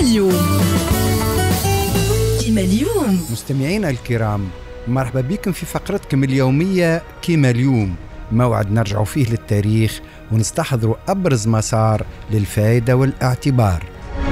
كيما اليوم مستمعينا الكرام، مرحبا بكم في فقرتكم اليومية كيما اليوم، موعد نرجع فيه للتاريخ ونستحضروا أبرز مسار للفائدة والاعتبار.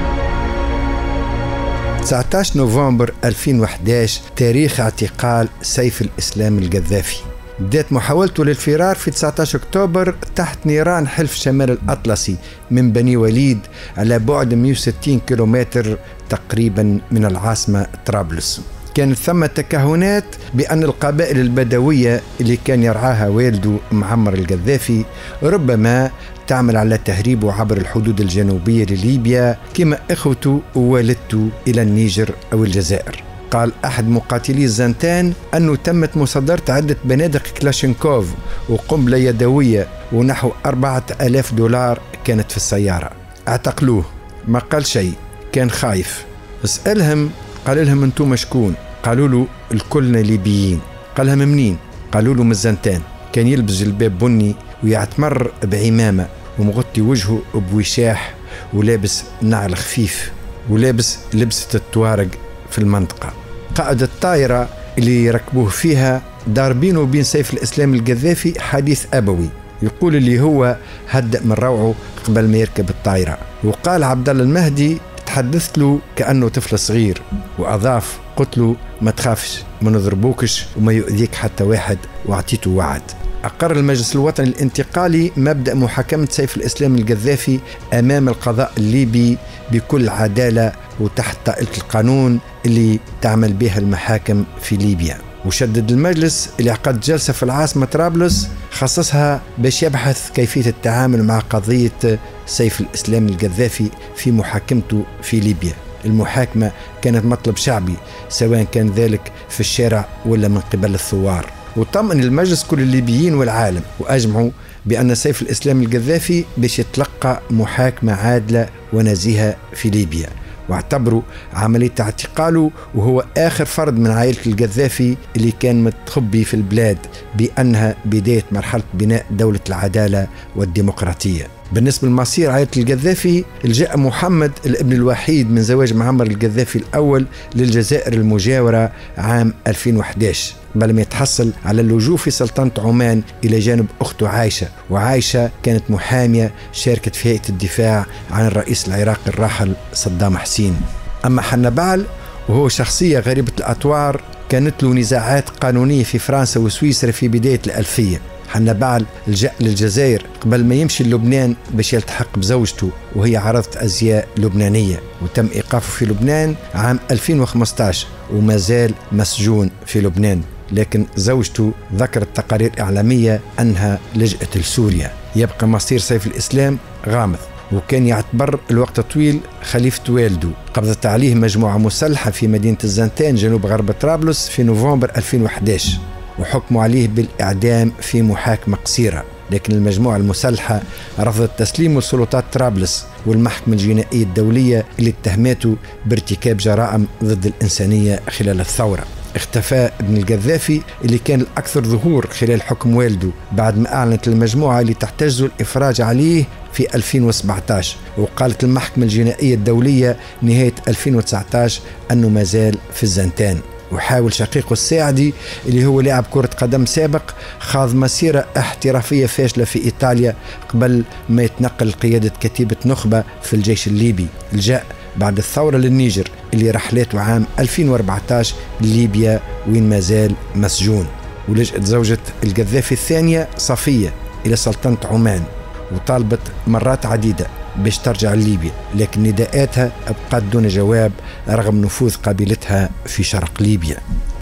19 نوفمبر 2011 تاريخ اعتقال سيف الإسلام القذافي. بدأت محاولته للفرار في 19 أكتوبر تحت نيران حلف شمال الأطلسي من بني وليد على بعد 160 كيلومتر تقريبا من العاصمة طرابلس. كانت ثم تكهنات بأن القبائل البدوية اللي كان يرعاها والده معمر القذافي ربما تعمل على تهريبه عبر الحدود الجنوبية لليبيا كما إخوته ووالدته إلى النيجر أو الجزائر. قال أحد مقاتلي الزنتان أنه تمت مصادرة عدة بنادق كلاشينكوف وقنبلة يدوية ونحو 4000 دولار كانت في السيارة. اعتقلوه، ما قال شيء، كان خايف. اسألهم، قال لهم انتم شكون؟ قالوا له الكلنا ليبيين. قال لهم منين؟ قالوا له من الزنتان. كان يلبس جلباب بني ويعتمر بعمامة ومغطي وجهه بوشاح ولابس نعل خفيف ولابس لبسة التوارق في المنطقة. قائد الطائرة اللي ركبوه فيها دار بينه وبين سيف الإسلام القذافي حديث أبوي، يقول اللي هو هدأ من روعه قبل ما يركب الطائرة. وقال عبد الله المهدي تحدثت له كأنه طفل صغير، وأضاف قلت له ما تخافش، ما نضربوكش وما يؤذيك حتى واحد، وعطيته وعد. أقر المجلس الوطني الانتقالي مبدأ محاكمة سيف الإسلام القذافي أمام القضاء الليبي بكل عدالة وتحت طائلة القانون اللي تعمل بها المحاكم في ليبيا. وشدد المجلس اللي عقد جلسة في العاصمة طرابلس خصصها باش يبحث كيفية التعامل مع قضية سيف الإسلام القذافي في محاكمته في ليبيا. المحاكمة كانت مطلب شعبي سواء كان ذلك في الشارع ولا من قبل الثوار. وطمئن المجلس كل الليبيين والعالم وأجمعوا بأن سيف الإسلام القذافي باش يتلقى محاكمة عادلة ونزيهة في ليبيا، واعتبروا عملية اعتقاله وهو آخر فرد من عائلة القذافي اللي كان متخبي في البلاد بأنها بداية مرحلة بناء دولة العدالة والديمقراطية. بالنسبة لمصير عائلة القذافي، الجاء محمد الابن الوحيد من زواج معمر القذافي الأول للجزائر المجاورة عام 2011 قبل ما يتحصل على اللجوء في سلطنة عمان إلى جانب أخته عايشة. وعايشة كانت محامية شاركت في هيئة الدفاع عن الرئيس العراقي الراحل صدام حسين. أما حنبعل وهو شخصية غريبة الأطوار، كانت له نزاعات قانونية في فرنسا وسويسرا في بداية الألفية. حنبعل لجأ للجزائر قبل ما يمشي للبنان باش يلتحق بزوجته وهي عارضة أزياء لبنانية، وتم إيقافه في لبنان عام 2015 وما زال مسجون في لبنان. لكن زوجته ذكرت تقارير إعلامية أنها لجأت لسوريا. يبقى مصير سيف الإسلام غامض، وكان يعتبر الوقت طويل خليفة والده. قبضت عليه مجموعة مسلحة في مدينة الزنتان جنوب غرب طرابلس في نوفمبر 2011 وحكموا عليه بالإعدام في محاكمة قصيرة، لكن المجموعة المسلحة رفضت تسليمه لسلطات طرابلس والمحكمة الجنائية الدولية اللي اتهمته بارتكاب جرائم ضد الإنسانية خلال الثورة. اختفى ابن القذافي اللي كان الأكثر ظهور خلال حكم والده بعد ما أعلنت المجموعة اللي تحتجز الإفراج عليه في 2017، وقالت المحكمة الجنائية الدولية نهاية 2019 أنه ما زال في الزنتان. وحاول شقيقه الساعدي اللي هو لاعب كرة قدم سابق خاض مسيرة احترافية فاشلة في إيطاليا قبل ما يتنقل لقيادة كتيبة نخبة في الجيش الليبي. الجاء بعد الثورة للنيجر اللي رحلاته عام 2014 لليبيا وين ما زال مسجون. ولجأت زوجة القذافي الثانية صفية إلى سلطنة عمان وطالبت مرات عديدة باش ترجع لليبيا، لكن نداءاتها أبقت دون جواب رغم نفوذ قبيلتها في شرق ليبيا.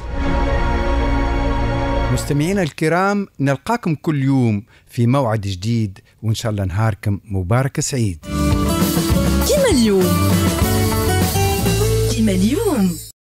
مستمعينا الكرام، نلقاكم كل يوم في موعد جديد، وإن شاء الله نهاركم مبارك سعيد. كيما اليوم.